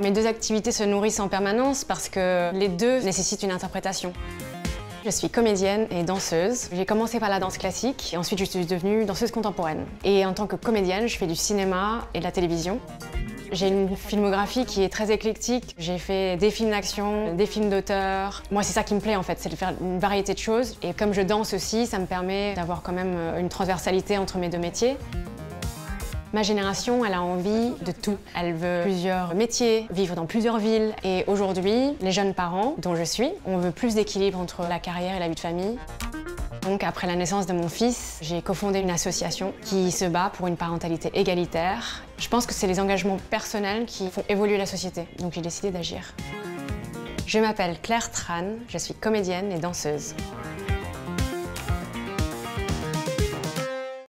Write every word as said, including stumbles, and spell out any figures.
Mes deux activités se nourrissent en permanence parce que les deux nécessitent une interprétation. Je suis comédienne et danseuse. J'ai commencé par la danse classique et ensuite je suis devenue danseuse contemporaine. Et en tant que comédienne, je fais du cinéma et de la télévision. J'ai une filmographie qui est très éclectique. J'ai fait des films d'action, des films d'auteur. Moi, c'est ça qui me plaît en fait, c'est de faire une variété de choses. Et comme je danse aussi, ça me permet d'avoir quand même une transversalité entre mes deux métiers. Ma génération, elle a envie de tout. Elle veut plusieurs métiers, vivre dans plusieurs villes. Et aujourd'hui, les jeunes parents, dont je suis, on veut plus d'équilibre entre la carrière et la vie de famille. Donc après la naissance de mon fils, j'ai cofondé une association qui se bat pour une parentalité égalitaire. Je pense que c'est les engagements personnels qui font évoluer la société, donc j'ai décidé d'agir. Je m'appelle Claire Tran, je suis comédienne et danseuse.